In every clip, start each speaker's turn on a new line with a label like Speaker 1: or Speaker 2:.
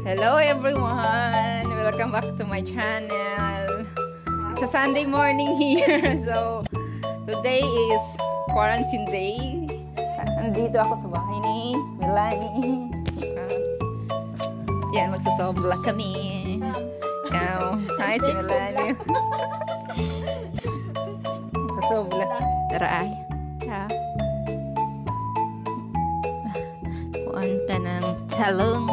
Speaker 1: Hello everyone! Welcome back to my channel. It's a Sunday morning here. So, today is quarantine day. Nandito ako sa bahay ni Melanie. Yan, magsasobla kami. Ikaw. Hi, si Melanie. Magsasobla. Tara ay. Kuhaan ka ng talong.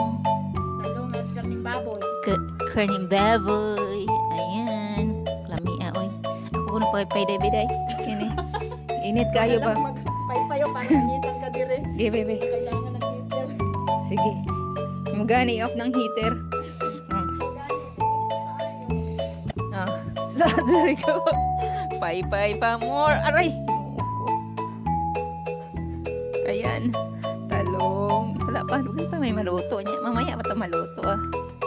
Speaker 1: Karning baboy. Ayan. Lami oy. Ako na pagpayday-biday. Kini. Init kayo ba?
Speaker 2: Paypayo para initan ka dire.
Speaker 1: Sige, bebe.
Speaker 2: Kailangan ng heater.
Speaker 1: Sige. Magani off ng heater. So, dari ko. Paypay pa more. Aray. Ayan. Talong. Wala pa. Huwag pa may maluto niya. Mamaya pa ito maluto ah.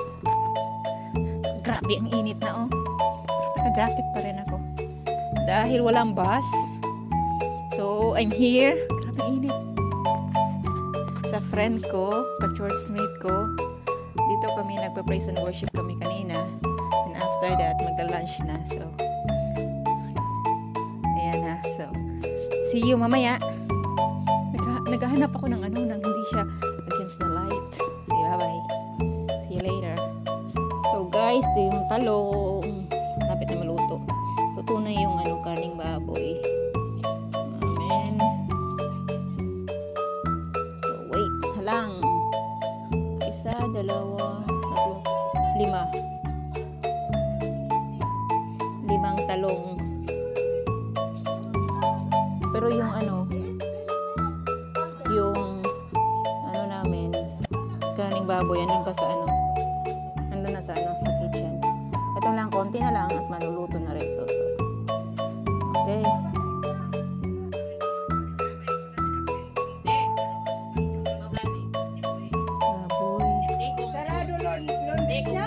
Speaker 1: Grabe ang init na oh. Naka-jacket pa rin ako. Dahil walang bus. So, I'm here. Grabe init. Sa friend ko, ka-churchmate ko, dito kami nagpa-praise and worship kami kanina. And after that, magla-lunch na. So, ayan na. So, see you mamaya. Naghahanap ako ng ano, nang hindi siya against the light. Sige, bye-bye. See you later. So guys, ito yung talong. Lapit na maluto. Luto na yung ano, karning baboy. Amen. So wait, halang. Isa, dalawa, tatlo, lima. Limang talong. Pero yung ano, yung ano namin, karning baboy, andun pa sa ano, andun na sa ano, sa kitchen. Ito lang, konti na lang at maluluto na rin ito. So, okay. Baboy.
Speaker 2: Sarado Lord siya.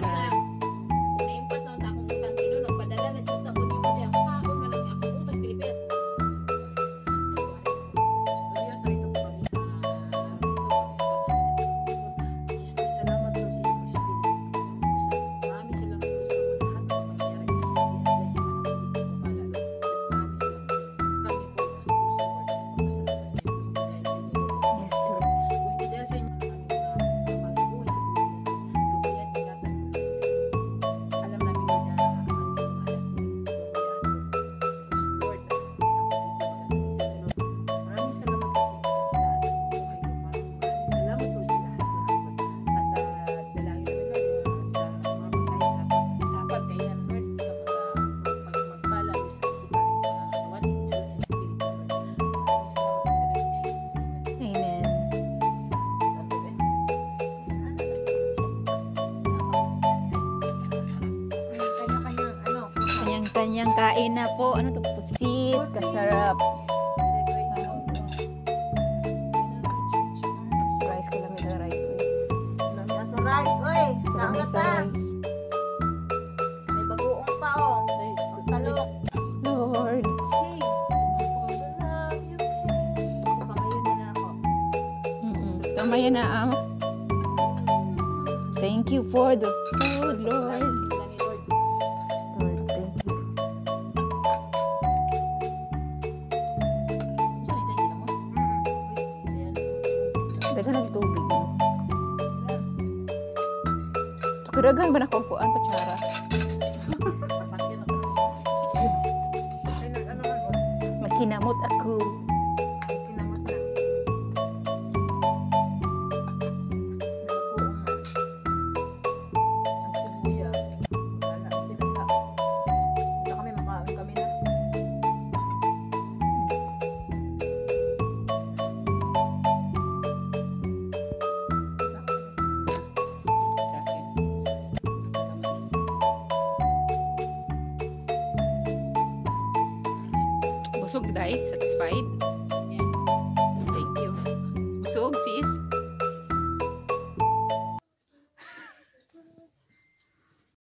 Speaker 1: Kanyang kain na po. Ano to? Pusit. Kasarap. Rice ko lang sa rice.
Speaker 2: Nasa rice, oy. Naangat na. May bagoong pa, oh. Talong.
Speaker 1: Lord. Kamayan na ako. Thank you for the food, Lord. Dagan ng tubig. Kuragan ba na kumpuan patsara? Makinamot ako. Busog dai, satisfied.